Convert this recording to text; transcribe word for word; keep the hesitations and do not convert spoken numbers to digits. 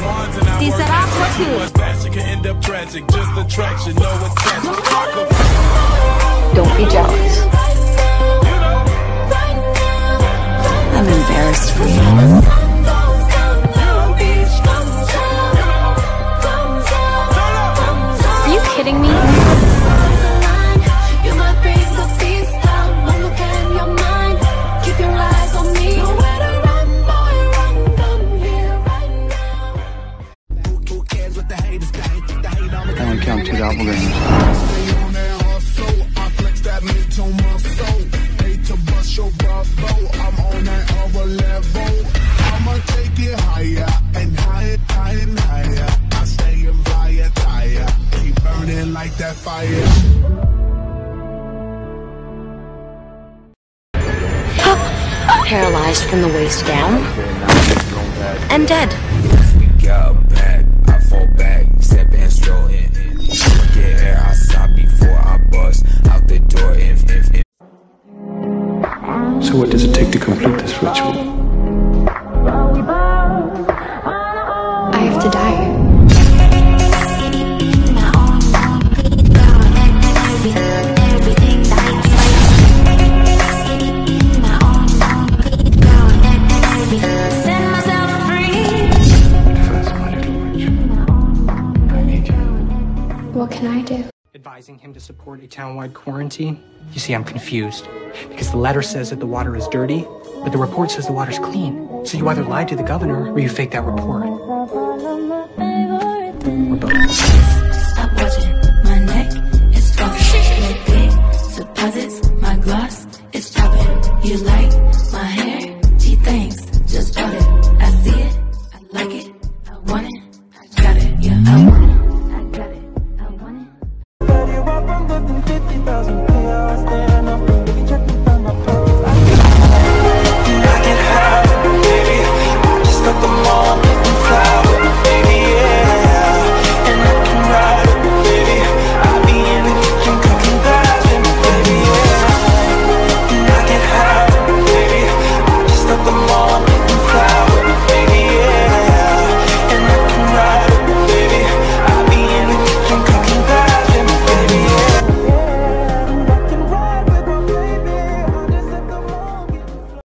Será platoon. Don't be jealous. I'm embarrassed for you. Are you kidding me? Only count two doppelgangers. I'ma take it higher and higher, higher and higher. I stay in fire, tire, keep burning like that fire. Paralyzed from the waist down and dead. We got back, I fall back, step and stroll in. Look at air, I stop before I bust out the door. If, if, if. So what does it take to complete this ritual? I have to die. What can I do? Advising him to support a town-wide quarantine? You see, I'm confused. Because the letter says that the water is dirty, but the report says the water's clean. So you either lied to the governor or you faked that report.